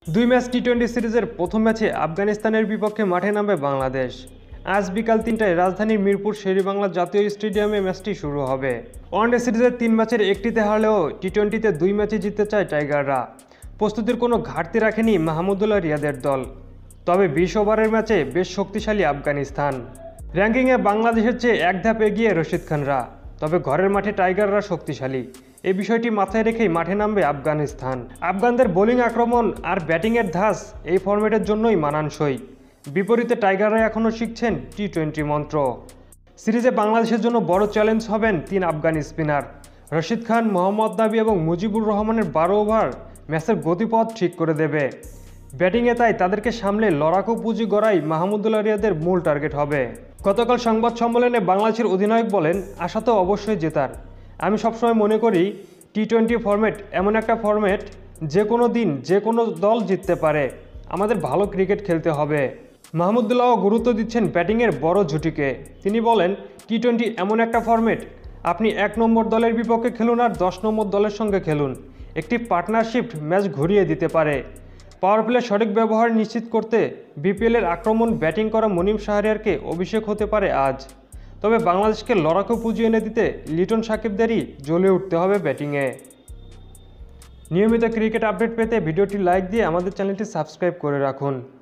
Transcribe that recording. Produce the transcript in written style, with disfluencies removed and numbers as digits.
দুই ম্যাচ টি-20 সিরিজের প্রথম ম্যাচে আফগানিস্তানের বিপক্ষে মাঠে নামবে বাংলাদেশ। আজ বিকাল ৩টায় রাজধানীর মিরপুর শেরেবাংলা জাতীয় স্টেডিয়ামে ম্যাচটি শুরু হবে। ওয়ানডে সিরিজের ৩ ম্যাচের একটিতে হারলেও টি-20তে ২ ম্যাচে জিততে চায় টাইগাররা। প্রস্তুতির কোনো ঘাটতি রাখেনি মাহমুদুল্লাহ রিয়াদের দল। তবে ২০ ওভারের ম্যাচে বেশ শক্তিশালী আফগানিস্তান। র্যাঙ্কিংয়ে বাংলাদেশের চেয়ে এক ধাপ এগিয়ে রশিদ খানরা। তবে ঘরের মাঠে টাইগাররা শক্তিশালী, এই বিষয়টি মাথায় রেখেই মাঠে নামবে আফগানিস্তান। আফগানদের বোলিং আক্রমণ আর ব্যাটিংয়ের ধাঁচ এই ফরম্যাটের জন্যই মানানসই। বিপরীতে টাইগাররা এখনও শিখছেন টি-20 মন্ত্র। সিরিজে বাংলাদেশের জন্য বড় চ্যালেঞ্জ হবেন ৩ আফগান স্পিনার রশিদ খান, মোহাম্মদ নাবি এবং মুজিবুর রহমানের ১২ ওভার ম্যাচের গতিপথ ঠিক করে দেবে। ব্যাটিংয়ে তাই তাদেরকে সামলে লড়াকু পুঁজি গড়াই মাহমুদুল্লাহ রিয়াদের মূল টার্গেট হবে। গতকাল সংবাদ সম্মেলনে বাংলাদেশের অধিনায়ক বলেন, আশা তো অবশ্যই জেতার। আমি সবসময় মনে করি টি-20 ফরম্যাট এমন একটা ফরম্যাট যে কোনো দিন যে কোনো দল জিততে পারে। আমাদের ভালো ক্রিকেট খেলতে হবে। মাহমুদুল্লাহও গুরুত্ব দিচ্ছেন ব্যাটিংয়ের বড় জুটিকে। তিনি বলেন, টি-20 এমন একটা ফরম্যাট, আপনি ১ নম্বর দলের বিপক্ষে খেলুন আর ১০ নম্বর দলের সঙ্গে খেলুন, একটি পার্টনারশিপ ম্যাচ ঘুরিয়ে দিতে পারে। পাওয়ার প্লে সঠিক ব্যবহার নিশ্চিত করতে বিপিএলের আক্রমণ ব্যাটিং করা মুনিম শাহরিয়ারকে অভিষেক হতে পারে আজ। তবে বাংলাদেশকে লড়াকু পুঁজি এনে দিতে লিটন সাকিবদেরই জ্বলে উঠতে হবে ব্যাটিংয়ে। নিয়মিত ক্রিকেট আপডেট পেতে ভিডিওটি লাইক দিয়ে আমাদের চ্যানেলটি সাবস্ক্রাইব করে রাখুন।